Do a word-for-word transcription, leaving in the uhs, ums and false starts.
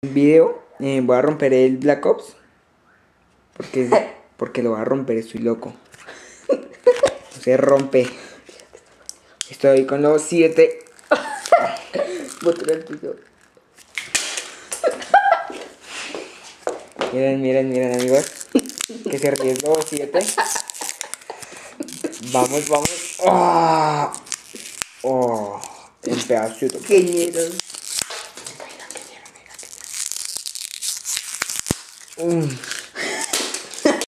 Video, eh, voy a romper el Black Ops. Porque, porque lo voy a romper, estoy loco. Se rompe. Estoy con los siete. Botar el tuyo. Miren, miren, miren, amigos. Que se arriesgó siete. Vamos, vamos. ¡Oh! ¡Oh! El pedacito. Queñeros. Um.